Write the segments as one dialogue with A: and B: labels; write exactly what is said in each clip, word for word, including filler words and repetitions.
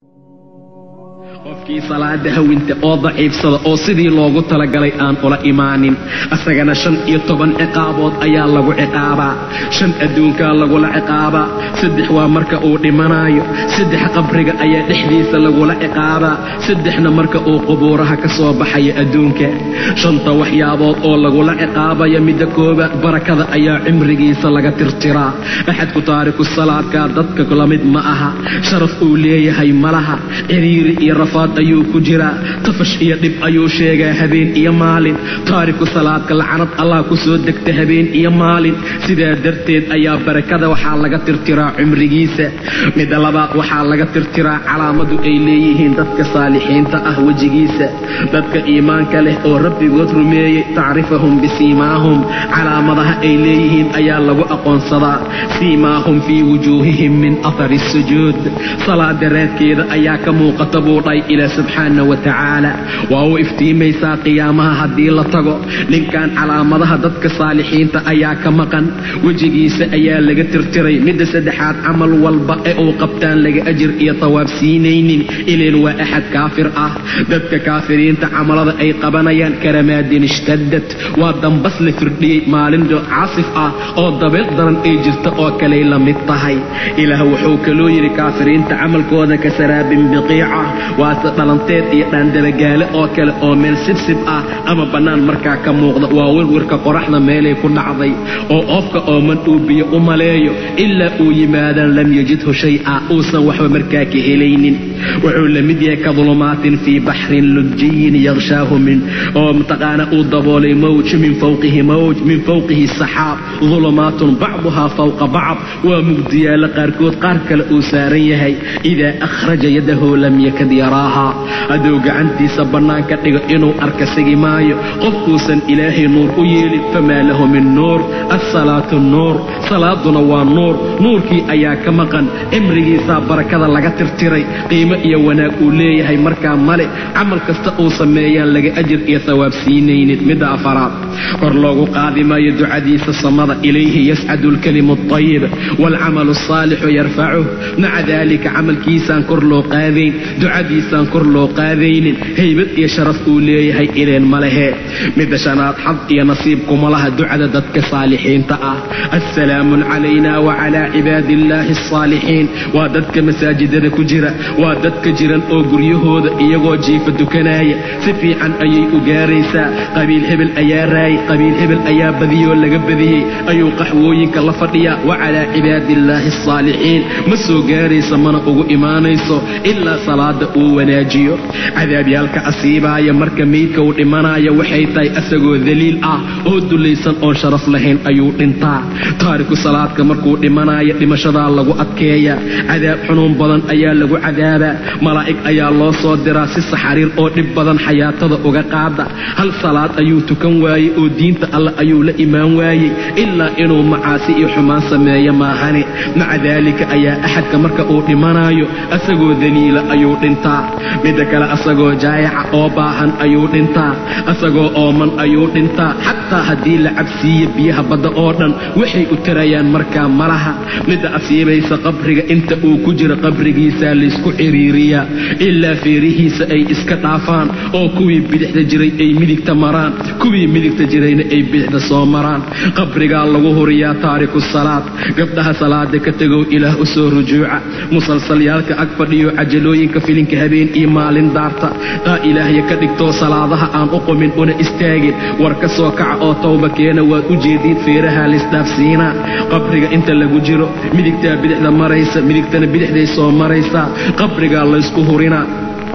A: qofkii salaada hawinta oo daciifsada oo sidii loogu talagalay aan ula imaanin asagana shan iyo toban ciqaabood ayaa lagu ciqaabaa shan adduunka lagu la ciqaabaa saddex waa marka uu dhimanayo saddex qabriga ayaa dhexdiisa lagu la ciqaabaa saddexna marka uu qubuuraha ka soo baxay adduunka shanta waxyaabood oo lagu la ciqaabayo midda koobaad barakada ayaa cimrigiisa laga tirtiraa axad ku taariku salaadka dadka kula mid ma aha sharaf uu leeyahay malaha ciriiri iyo rafaad ayuu ku jiraa tafash iyo dhib ayuu sheegaa habeen iyo maalin taariku salaadka lacanad allah ku soo degta habeen iyo maalin sidaa darteed ayaa barakada waxaa laga tirtiraa cimrigiisa midda labaad waxaa laga tirtiraa calaamadu ay leeyihiin dadka saalixiinta ah wejigiisa dadka iimaanka leh oo rabbigood rumeeyey tacrifahum bisiimaahum calaamadaha ay leeyihiin ayaa lagu aqoonsadaa siimaahum fii wujuuhihim min athari sujuud salaada raadkeeda ayaa ka muuqata buu dhay ilaa subxaana wa tacaala waa u iftiimaysaa qiyaamaha haddii la tago ninkan calaamadaha dadka saalixiinta ayaa ka maqan wejigiisa ayaa laga tirtiray midda saddexaad camal walba ee uu qabtaan laga ajir iyo tawaab siinaynin ileen waa axad kaafir ah dadka kaafiriinta camalada ay qabanayaan karamaadin ishtadad waa dambas la firdhiyey maalin caasif ah oo dabeel daran ay jirta oo kaley la mid tahay ilaah wuxuu kaloo yidhi kaafiriinta camalkooda ka saraabin biqiica waase dhalanteed iyo dhaandabagaale oo kale oo meel sibsib ah ama bannaan markaa ka muuqda waa wirwirka qoraxda meelay ku dhacday oo oofka ooman uu biyo u maleeyo ilaa uu yimaadaan lam yajidhu shay-a uusan waxba markaa ka helaynin wuxuu la mid yahay ka dulumaatin fii baxrin lujiyin yaqshaahu min oo mataqaana uu daboolay mawj min fawqihi mawj min fawqihi saxaab dulumaatun bacduhaa fawqa bacd waa mugdiyaala qaarkood qaar kale uu saaran yahay idaa akhraja yadahu lam yakad yaraaha hadduu gacantiisa bannaan ka dhigo inuu arka sigi maayo qofkuusan ilaahay nuur u yeelin famaa lahu min nuur assalaatu nuur salaaduna waa nuur nuurkii ayaa ka maqan cimrigiisaa barakada laga tirtiray qiimo iyo wanaag uu leeyahay markaa male camal kasta uu sameeyaan laga ajir iyo thawaab siinaynin midda afaraad kor loogu qaadi maayo ducadiisa samada ilayhi yascadu alkalimu altayib waalcamalu alsaalixu yarfacuh maca daalika camalkiisaan kor loo qaadayn ducadiisaan kor loo qaadaynin haybad iyo sharaf uu leeyahay ileen ma lehe midda shanaad xad iyo nasiib kuma laha ducada dadka saalixiinta ah assalaamun calayna wacalaa cibaadiillaahi alsaalixiin waa dadka masaajidada ku jira waa dadka jiran oo guryahooda iyagoo jiifa dukanaya si fiican ayay u gaaraysaa qabiil hebel ayaa raayay qabiil hebel ayaa badiyoo laga badiyey ayuu qaxwooyinka la fadhiyaa wacalaa cibaadiillaahi alsaalixiin ma soo gaaraysa mana ugu imaanayso ilaa salaada uu wanaajiyo cadaabyaalka asiibaaya marka meydka uu dhimanaya waxay tahay asagoo daliil ah oo dulaysan oon sharaf lahayn ayuu dhintaa taariku salaadka markuu dhimanaya dhimashadaa lagu adkeeya cadaab xunuun badan ayaa lagu cadaabaa malaa'ig ayaa loo soo diraa si saxariir oo dhib badan xayaatada uga qaada hal salaad ayuu tukan waayey oo diinta alle ayuu la imaan waayey ilaa inuu macaasi iyo xumaan sameeyo maahane maca daalika ayaa axadka marka uu dhimanayo asagoo daliila ayuu dhintaa midda kale asagoo jaayaca oo baahan ayuu dhintaa asagoo ooman ayuu dhintaa xataa haddii la cabsiiyo biyaha badda oo dhan waxay u tarayaan markaa malaha midda asiibaysa qabriga inta uu ku jiro qabrigiisaa laysku ciriiriyaa ilaa feerihiisa ay iska dhaafaan oo kuwii bidixda jiray ay midigta maraan kuwii midigta jirayna ay bidixda soo maraan qabrigaa lagu huriyaa taariku salaad gabdhaha salaada ka tegow ilaah u soo rujuuca musalsalyaalka ag fadhiyo cajalooyinka filinka habeen iyo maalin daarta taa ilaahya ka dhigtoo salaadaha aan u qumin una istaagin war ka soo kaca oo tawba keena waad u jeediid feeraha laysdhaafsiinaa qabriga inta lagu jiro midigtaa bidixda maraysa midigtana bidixday soo maraysaa qabrigaa laysku hurinaa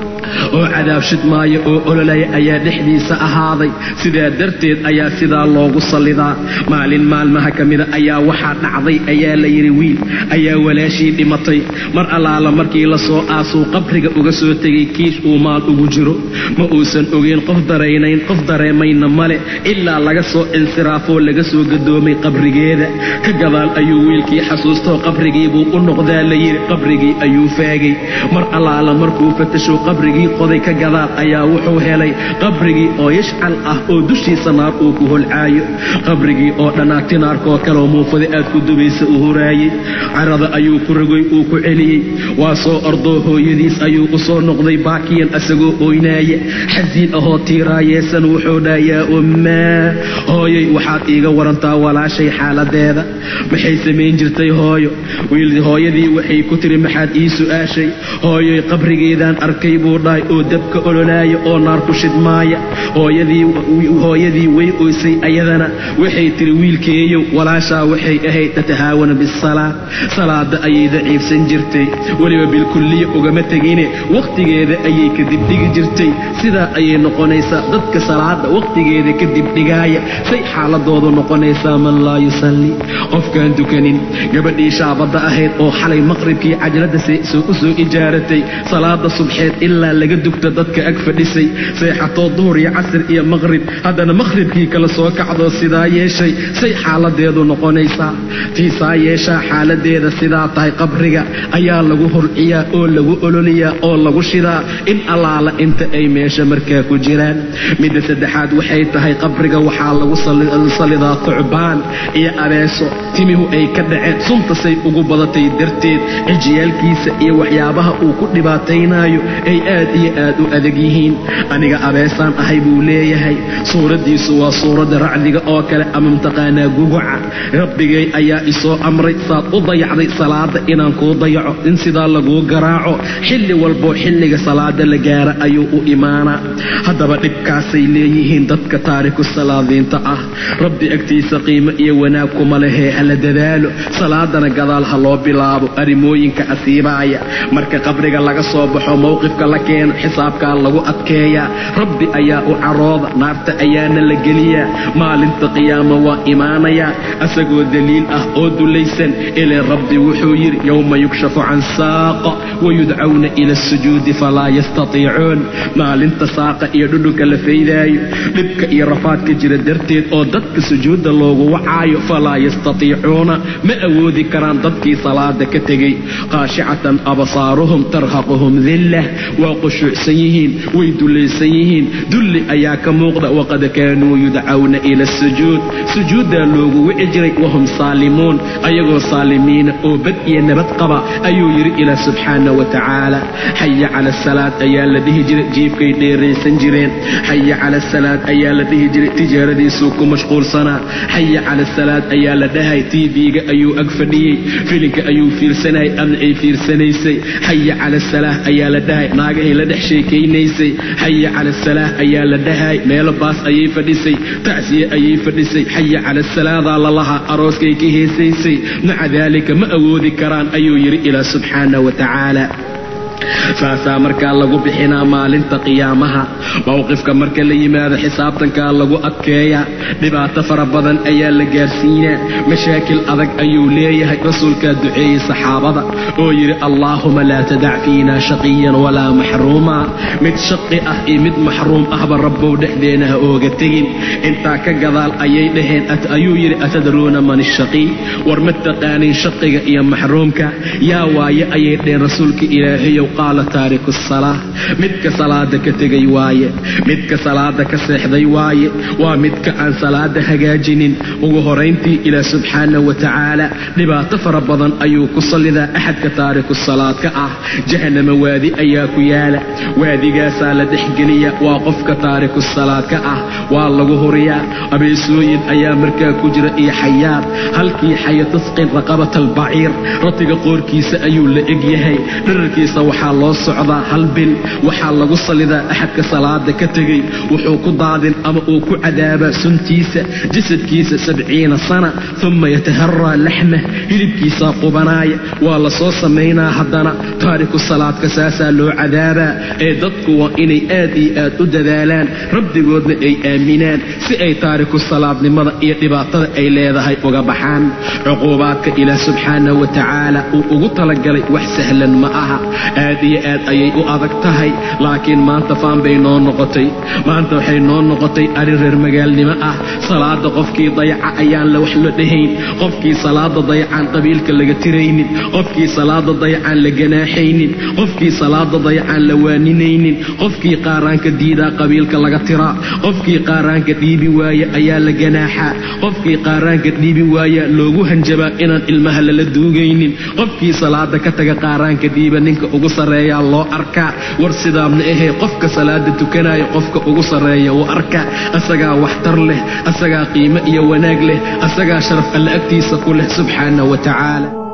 A: oo cadaab shidmaayo oo ololaya ayaa dhexdiisa ahaaday sidaa darteed ayaa sidaa loogu sallidaa maalin maalmaha ka mida ayaa waxaa dhacday ayaa la yidhi wiil ayaa walaashii dhimatay mar allaala markii la soo aasuu qabriga uga soo tegay kiish uu maal ugu jiro ma uusan ogeyn qof daraynayn qof dareemayna male ilaa laga soo insiraafoo laga soo gadoomay qabrigeeda ka gadaal ayuu wiilkii xasuustoo qabrigiibuu u noqdaa la yidhi qabrigii ayuu faagay mar allaala markuu fatasho qabrigii qabrigii qoday ka gadaal ayaa wuxuu helay qabrigii oo yashcal ah oo dushiisa naar uu ku holcaayo, qabrigii oo dhanaagti naarkoo kaleoo muufada aad ku dubaysa u huraayey. carada ayuu ku rogay uu ku celiyey, waa soo ordoo hooyadiis ayuu u soo noqday baakiyan asagoo oynaaya, xasiin ahoo tiiraayeesan. wuxuu dhaha yaa ummaa, hooyay waxaad iiga warantaa walaashay xaaladeeda, maxay samayn jirtay hooyo? wiil hooyadii waxay ku tiri maxaad ii su'aashay? hooyoy qabrigeedaan arkay buu dhahay oo dabka ololaaya oo naar ku shidmaaya. hooyadii hooyadii way oysay ayadana waxay tiri wiilkeeyow walaashaa waxay ahayd tatahaawana bisalaa, salaada ayay daciifsan jirtay, weliba bilkulliya ugama tegine wakhtigeeda ayay kadib dhigi jirtay. sidaa ayay noqonaysaa dadka salaada wakhtigeeda kadib dhigaaya, say xaaladoodu noqonaysaa man laa yusalli, qofkaan dukanin. gabadhii shaabadda ahayd oo xalay maqribkii cajalada u soo ijaaratay salaada subxeed ilaa laga dugta dadka ag fadhisay, seexatoo duhur iyo casr iyo maqrib, haddana maqribkii kala soo kacdoo sidaa yeeshay, say xaaladeedu noqonaysaa? tiisaa yeeshaa xaaladeeda sidaa tahay. qabriga ayaa lagu hurciyaa oo lagu ololiyaa oo lagu shidaa in allaala inta ay meesha markaa ku jiraan. midda saddexaad waxay tahay qabriga waxaa lagu salidaa thucbaan iyo abeeso timihu ay ka dhaceen suntasay ugu badatay darteed, cijiyaalkiisa iyo waxyaabaha uu ku dhibaataynaayo ay aad iyo aad u adag yihiin. aniga abeesaan ahay buu leeyahay, suuraddiisu waa suuradda racdiga oo kale ama mtaqaanaa guguca. rabbigay ayaa isoo amray saad u dayacday salaada inaan kuu dayaco, in sidaa laguu garaaco xilli walboo xilliga salaada la gaara ayuu u imaanaa. haddaba dhibkaasay leeyihiin dadka taariku salaadiinta ah. rabbi agtiisa qiimo iyo wanaag kuma lehee hala dadaalo, salaadana gadaal ha loo bilaabo. arrimooyinka asiibaaya marka qabriga laga soo baxo mowqifka la keeno xisaabkaa lagu adkeeyaa. rabbi ayaa u carooda, naarta ayaana la geliyaa. maalinta qiyaama waa imaanayaa asagoo daliil ah oo dulaysan. ilee rabbi wuxuu yidhi yowma yukshafu can saaqa wayudcawna ila asujuudi falaa yastatiicuun. maalinta saaqa iyo dhudhunka la faydaayo, dhibka iyo rafaadka jira darteed oo dadka sujuudda loogu wacaayo, falaa yastatiicuuna ma awoodi karaan dadkii salaada ka tegey. qaashicatan absaaruhum tarhaquhum dillah, waa qushuucsan yihiin, way dulaysan yihiin, dulli ayaa ka muuqda. waqad kaanuu yudcawna ila asujuud, sujuuddaa loogu wici jiray wahum saalimuun, ayagoo saalimiina oo bad iyo nabad qaba ayuu yidhi ilaah subxaana wa tacaala. xaya cala asalaad ayaa la dhihi jiray, jiifkay dheeraysan jireen. xaya cala asalaad ayaa la dhihi jiray, tijaaradiisuu ku mashquulsanaa. xaya cala asalaad ayaa la dhahay, tv-ga ayuu ag fadhiyey, filinka ayuu fiirsanayay adna ay fiirsanaysay. xaya cala asalaah ayaa la dhahay, naagahay la dhex sheekaynaysay. xaya cala asalaah ayaa la dhahay, meelo baas ayay fadhisay, tacsiye ayay fadhisay. xaya cala asalaadaa lalahaa, arooskay ka heesaysay. maca daalika ma awoodi karaan ayuu yidhi ilaah subxaana wa tacaala. saasaa markaa lagu bixinaa maalinta qiyaamaha. mowqifka marka la yimaado xisaabtankaa lagu adkeeyaa, dhibaato fara badan ayaa la gaarsiinaa, mashaakil adag ayuu leeyahay. rasuulkaa duceeyey saxaabada oo yidhi allaahuma laa tadac fiinaa shaqiyan walaa maxruuma, mid shaqi ah iyo mid maxruum ahba rabbow dhexdeena ha ooga tegin. intaa ka gadaal ayay dhaheen ayuu yidhi atadruuna man ishaqii, war ma taqaanin shaqiga iyo maxruumka? yaa waaye ayay dhaheen rasuulka ilaahayow. qaala taariku salaa, midka salaada ka tegay waaye, midka salaada ka seexday waaye, waa midka aan salaada hagaajinin. ugu horayntii ilaah subxaana wa tacaala dhibaato fara badan ayuu ku sallidaa axadka taariku salaadka ah. jahanama waadi ayaa ku yaala, waadigaasaa la dhexgeliya, waa qofka taariku salaadka ah, waa lagu huriyaa. abeesooyin ayaa markaa ku jira iyo xayaad, halkii xaya tasqin raqabata albaciir, ratiga qoorkiisa ayuu la egyahay. dherarkiisa waxaa loo socdaa hal bil. waxaa lagu salidaa axadka salaada ka tegey, wuxuu ku daadin ama uu ku cadaabaa suntiisa jasadkiisa sabciina sana. uma yataharaa laxmah, hilibkiisaa qubanaaya, waa la soo samaynaa. haddana taariku salaadka saasaa loo cadaabaa. ee dadku waa inay aad iyo aad u dadaalaan, rabbigoodna ay aaminaan, si ay taariku salaadnimada iyo dhibaatada ay leedahay uga baxaan. cuquubaadka ilaah subxaana wa tacaala uu ugu talagalay wax sahlan ma aha. aad iyo aad ayay u adag tahay laakiin maanta faan bay noo noqotay maanta waxay noo noqotay arrin reer magaalnimo ah salaada qofkii dayaca ayaan la wax la dhahayn qofkii salaada dayacaan qabiilka laga tiraynin qofkii salaada dayacaan la ganaaxaynin qofkii salaada dayacaan la waaninaynin qofkii qaaraanka diidaa qabiilka laga tiraa qofkii qaaraanka dhiibi waaya ayaa la ganaaxaa qofkii qaaraanka dhiibi waaya loogu hanjabaa inaan ilmaha lala duugaynin qofkii salaada ka taga qaaraanka dhiiba ninka ugu sarreeyaa loo arkaa war sidaabna ahee qofka salaada tukanaya qofka ugu sarreeya wuu arkaa asagaa waxtar leh asagaa qiimo iyo wanaag leh asagaa sharaf alla agtiisa ku leh subxaana wa tacaala